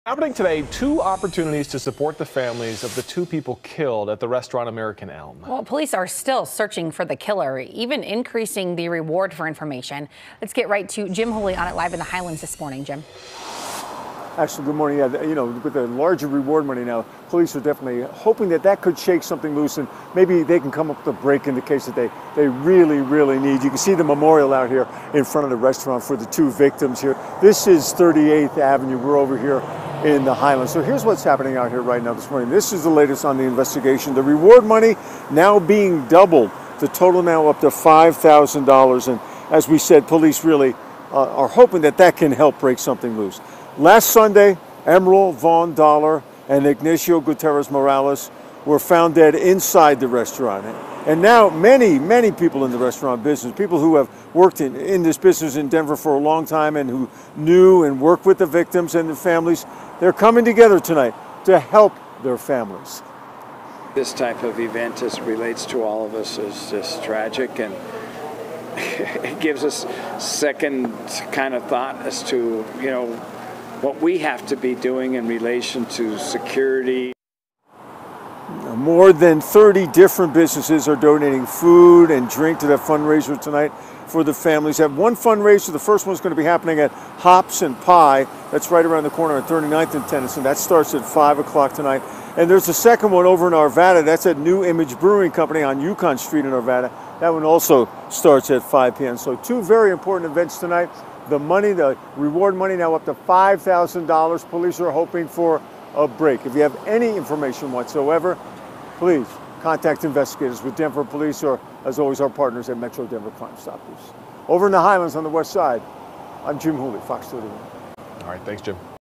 Happening today, two opportunities to support the families of the two people killed at the restaurant American Elm. Well, police are still searching for the killer, even increasing the reward for information. Let's get right to Jim Hooley on it live in the Highlands this morning. Jim. Actually, good morning. Yeah, you know, with the larger reward money now, police are definitely hoping that that could shake something loose and maybe they can come up with a break in the case that they really need. You can see the memorial out here in front of the restaurant for the two victims here. This is 38th Avenue. We're over here in the Highlands. So here's what's happening out here right now this morning. This is the latest on the investigation. The reward money now being doubled. The total now up to $5,000. And as we said, police really are hoping that that can help break something loose. Last Sunday, Emerald Vaughn Dollar and Ignacio Gutierrez Morales were found dead inside the restaurant. And now many people in the restaurant business, people who have worked in this business in Denver for a long time and who knew and worked with the victims and the families, they're coming together tonight to help their families. This type of event, as it relates to all of us, is just tragic, and it gives us second kind of thought as to, you know, what we have to be doing in relation to security. More than 30 different businesses are donating food and drink to that fundraiser tonight for the families. Have one fundraiser. The first one's going to be happening at Hops and Pie. That's right around the corner at 39th and Tennyson. That starts at 5 o'clock tonight. And there's a second one over in Arvada. That's at New Image Brewing Company on Yukon Street in Arvada. That one also starts at 5 p.m. So two very important events tonight. The money, the reward money now up to $5,000. Police are hoping for a break. If you have any information whatsoever, please contact investigators with Denver Police or, as always, our partners at Metro Denver Crime Stoppers. Over in the Highlands on the west side, I'm Jim Hooley, Fox 31. All right, thanks, Jim.